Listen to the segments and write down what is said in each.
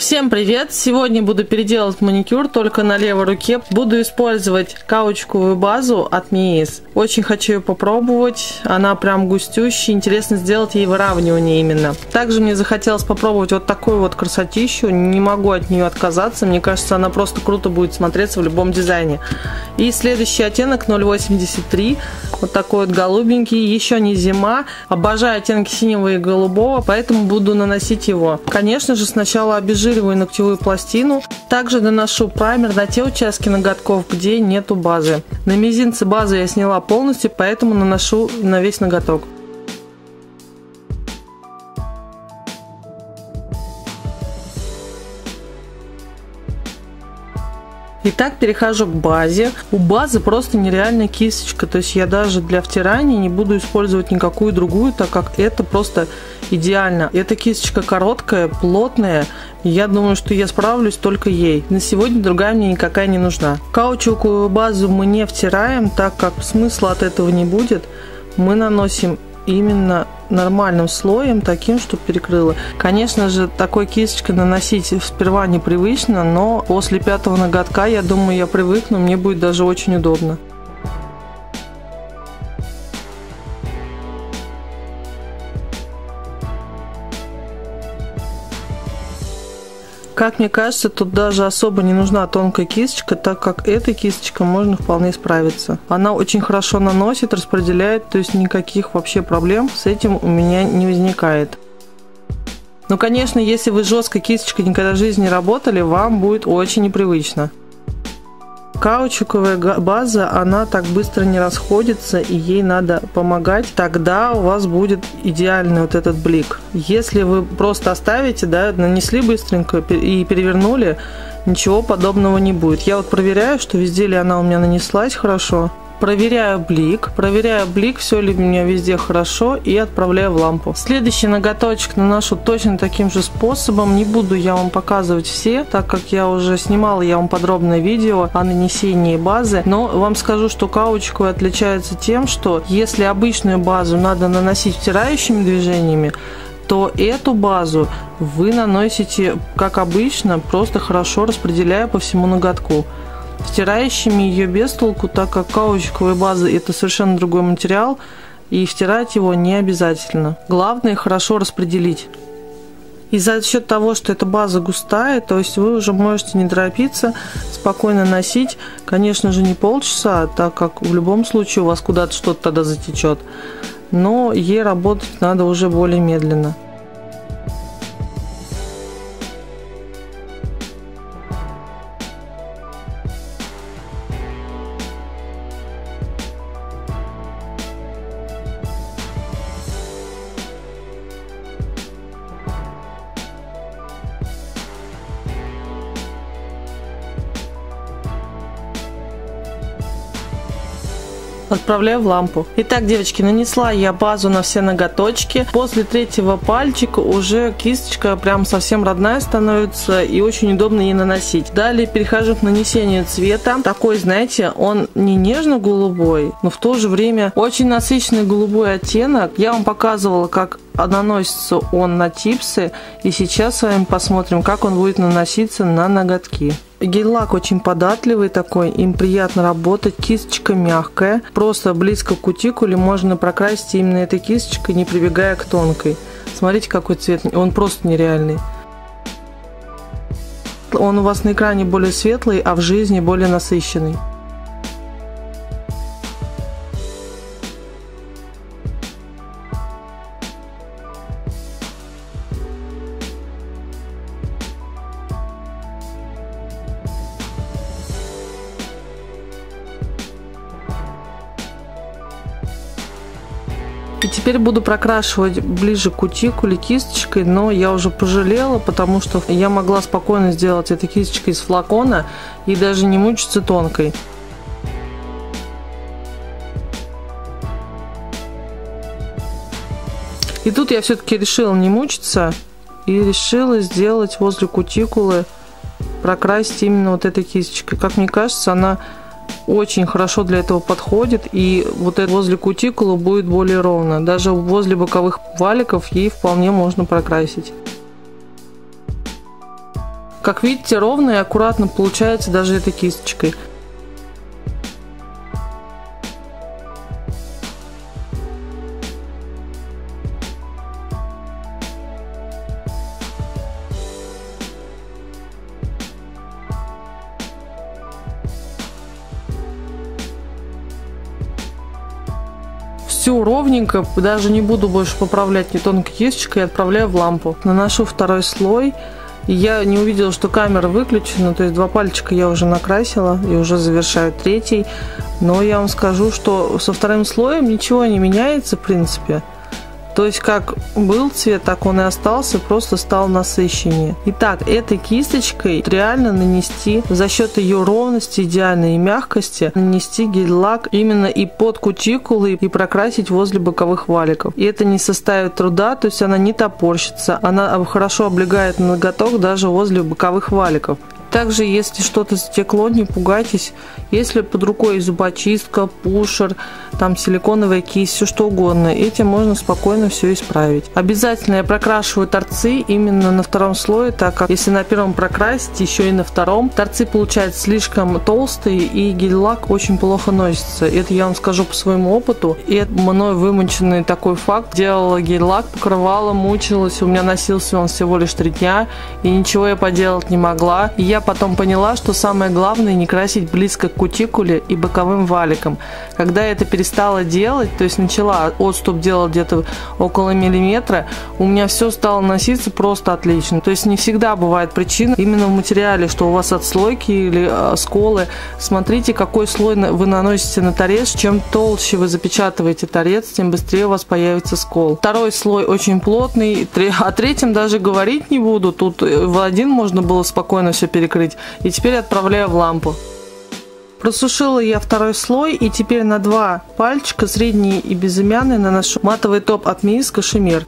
Всем привет! Сегодня буду переделать маникюр только на левой руке. Буду использовать каучуковую базу от Miis. Очень хочу ее попробовать. Она прям густющая. Интересно сделать ей выравнивание именно. Также мне захотелось попробовать вот такую вот красотищу. Не могу от нее отказаться. Мне кажется, она просто круто будет смотреться в любом дизайне. И следующий оттенок 083. Вот такой вот голубенький. Еще не зима. Обожаю оттенки синего и голубого, поэтому буду наносить его. Конечно же, сначала обезжириваю ногтевую пластину. Также наношу праймер на те участки ноготков, где нету базы. На мизинце базу я сняла полностью, поэтому наношу на весь ноготок. Итак, перехожу к базе. У базы просто нереальная кисточка, то есть я даже для втирания не буду использовать никакую другую, так как это просто идеально. Эта кисточка короткая, плотная, и я думаю, что я справлюсь только ей. На сегодня другая мне никакая не нужна. Каучуковую базу мы не втираем, так как смысла от этого не будет. Мы наносим именно нормальным слоем, таким, чтобы перекрыло. Конечно же, такой кисточкой наносить сперва непривычно, но после пятого ноготка, я думаю, я привыкну, мне будет даже очень удобно. Как мне кажется, тут даже особо не нужна тонкая кисточка, так как этой кисточкой можно вполне справиться. Она очень хорошо наносит, распределяет, то есть никаких вообще проблем с этим у меня не возникает. Но, конечно, если вы жесткой кисточкой никогда в жизни не работали, вам будет очень непривычно. Каучуковая база, она так быстро не расходится, и ей надо помогать, тогда у вас будет идеальный вот этот блик. Если вы просто оставите, да, нанесли быстренько и перевернули, ничего подобного не будет. Я вот проверяю, что везде ли она у меня нанеслась хорошо. Проверяю блик, все ли у меня везде хорошо, и отправляю в лампу. Следующий ноготочек наношу точно таким же способом. Не буду я вам показывать все, так как я уже снимала я вам подробное видео о нанесении базы. Но вам скажу, что каучуковая отличается тем, что если обычную базу надо наносить втирающими движениями, то эту базу вы наносите, как обычно, просто хорошо распределяя по всему ноготку. Втирающими ее без толку, так как каучуковая база это совершенно другой материал, и втирать его не обязательно. Главное хорошо распределить. И за счет того, что эта база густая, то есть вы уже можете не торопиться, спокойно носить. Конечно же, не полчаса, так как в любом случае у вас куда-то что-то тогда затечет. Но ей работать надо уже более медленно. Отправляю в лампу. Итак, девочки, нанесла я базу на все ноготочки. После третьего пальчика уже кисточка прям совсем родная становится и очень удобно ей наносить. Далее перехожу к нанесению цвета. Такой, знаете, он не нежно-голубой, но в то же время очень насыщенный голубой оттенок. Я вам показывала, как наносится он на типсы, и сейчас с вами посмотрим, как он будет наноситься на ноготки. Гель-лак очень податливый такой, им приятно работать, кисточка мягкая, просто близко к кутикуле можно прокрасить именно этой кисточкой, не прибегая к тонкой. Смотрите, какой цвет, он просто нереальный. Он у вас на экране более светлый, а в жизни более насыщенный. И теперь буду прокрашивать ближе к кутикуле кисточкой, но я уже пожалела, потому что я могла спокойно сделать этой кисточкой из флакона и даже не мучиться тонкой. И тут я все-таки решила не мучиться и решила сделать возле кутикулы, прокрасить именно вот этой кисточкой. Как мне кажется, она очень хорошо для этого подходит, и вот это возле кутикулы будет более ровно. Даже возле боковых валиков ей вполне можно прокрасить. Как видите, ровно и аккуратно получается даже этой кисточкой. Все ровненько, даже не буду больше поправлять ни тонкой кисточкой, отправляю в лампу. Наношу второй слой. И я не увидела, что камера выключена, то есть 2 пальчика я уже накрасила и уже завершаю третий. Но я вам скажу, что со вторым слоем ничего не меняется в принципе. То есть как был цвет, так он и остался, просто стал насыщеннее. Итак, этой кисточкой реально нанести за счет ее ровности идеальной и мягкости, нанести гель-лак именно и под кутикулы и прокрасить возле боковых валиков. И это не составит труда, то есть она не топорщится, она хорошо облегает ноготок даже возле боковых валиков. Также, если что-то затекло, не пугайтесь. Если под рукой зубочистка, пушер, там силиконовая кисть, все что угодно, этим можно спокойно все исправить. Обязательно я прокрашиваю торцы именно на втором слое, так как если на первом прокрасить, еще и на втором, торцы получаются слишком толстые и гель-лак очень плохо носится. Это я вам скажу по своему опыту. И это мной вымученный такой факт. Делала гель-лак, покрывала, мучилась, у меня носился он всего лишь 3 дня, и ничего я поделать не могла. И я потом поняла, что самое главное не красить близко к кутикуле и боковым валикам. Когда я это перестала делать, то есть начала отступ делать где-то около миллиметра, у меня все стало носиться просто отлично. То есть не всегда бывает причина именно в материале, что у вас отслойки или сколы. Смотрите, какой слой вы наносите на торец. Чем толще вы запечатываете торец, тем быстрее у вас появится скол. Второй слой очень плотный, о третьем даже говорить не буду. Тут в один можно было спокойно все перекрыть. И теперь отправляю в лампу. Просушила я второй слой, и теперь на 2 пальчика, средний и безымянный, наношу матовый топ от Мисс Кашемир.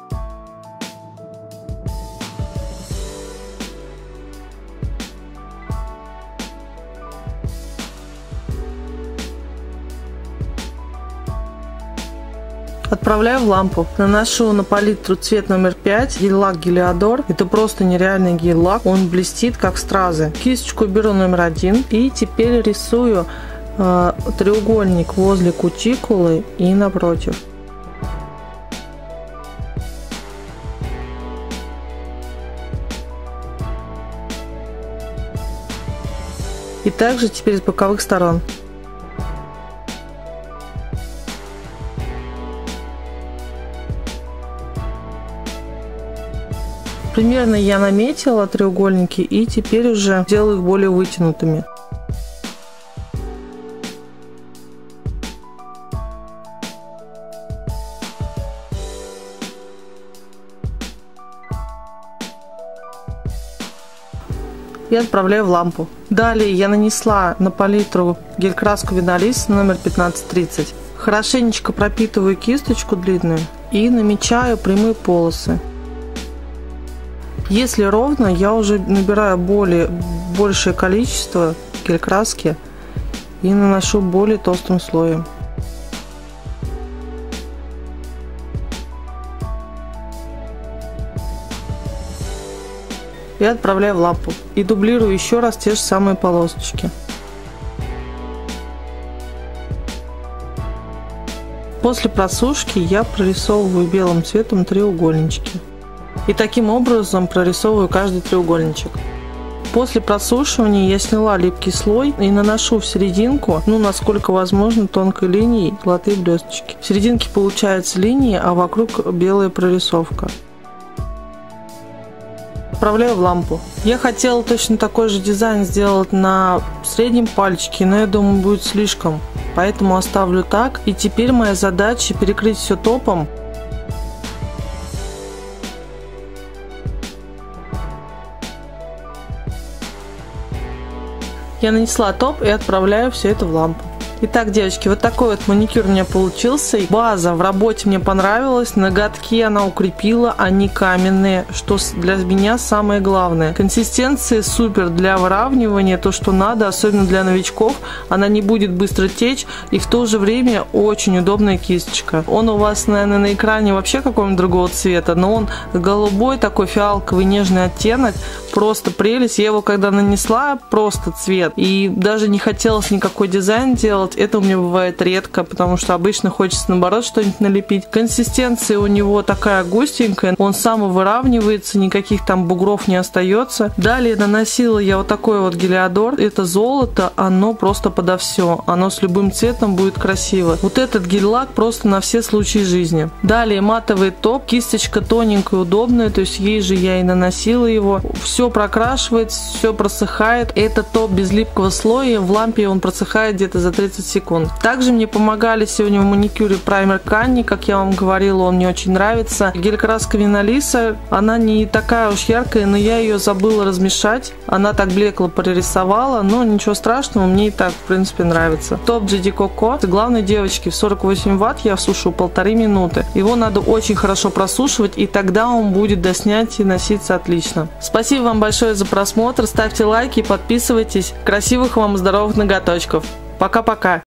Отправляю в лампу. Наношу на палитру цвет номер 5, гель-лак Гелиодор. Это просто нереальный гель-лак. Он блестит как стразы. Кисточку беру номер 1 и теперь рисую треугольник возле кутикулы и напротив. И также теперь с боковых сторон. Примерно я наметила треугольники и теперь уже делаю их более вытянутыми. И отправляю в лампу. Далее я нанесла на палитру гель-краску Винолис номер 1530. Хорошенечко пропитываю кисточку длинную и намечаю прямые полосы. Если ровно, я уже набираю большее количество гель-краски и наношу более толстым слоем. И отправляю в лампу. И дублирую еще раз те же самые полосочки. После просушки я прорисовываю белым цветом треугольнички. И таким образом прорисовываю каждый треугольничек. После просушивания я сняла липкий слой и наношу в серединку, насколько возможно, тонкой линией золотые блесточки. В серединке получается линия, а вокруг белая прорисовка. Отправляю в лампу. Я хотела точно такой же дизайн сделать на среднем пальчике, но я думаю, будет слишком. Поэтому оставлю так. И теперь моя задача перекрыть все топом. Я нанесла топ и отправляю все это в лампу. Итак, девочки, вот такой вот маникюр у меня получился. База в работе мне понравилась. Ноготки она укрепила, они каменные, что для меня самое главное. Консистенция супер для выравнивания, то, что надо, особенно для новичков. Она не будет быстро течь, и в то же время очень удобная кисточка. Он у вас, наверное, на экране вообще какого-нибудь другого цвета, но он голубой, такой фиалковый, нежный оттенок. просто прелесть. Я его когда нанесла, просто цвет. И даже не хотелось никакой дизайн делать. Это у меня бывает редко, потому что обычно хочется наоборот что-нибудь налепить. Консистенция у него такая густенькая. Он сам выравнивается, никаких там бугров не остается. Далее наносила я вот такой вот гелиодор. Это золото, оно просто подо все. Оно с любым цветом будет красиво. Вот этот гель-лак просто на все случаи жизни. Далее матовый топ. Кисточка тоненькая, удобная. То есть ей же я и наносила его. Все прокрашивается, все просыхает. Это топ без липкого слоя. В лампе он просыхает где-то за 30 секунд. Также мне помогали сегодня в маникюре праймер Канни. Как я вам говорила, он мне очень нравится. Гель-краска Винолиса. Она не такая уж яркая, но я ее забыла размешать. Она так блекло прорисовала, но ничего страшного, мне и так, в принципе, нравится. Топ GD Coco. Главное, девочки, в 48 ватт я сушу 1,5 минуты. Его надо очень хорошо просушивать, и тогда он будет до снятия носиться отлично. Спасибо вам большое за просмотр. Ставьте лайки, подписывайтесь. Красивых вам и здоровых ноготочков. Пока-пока.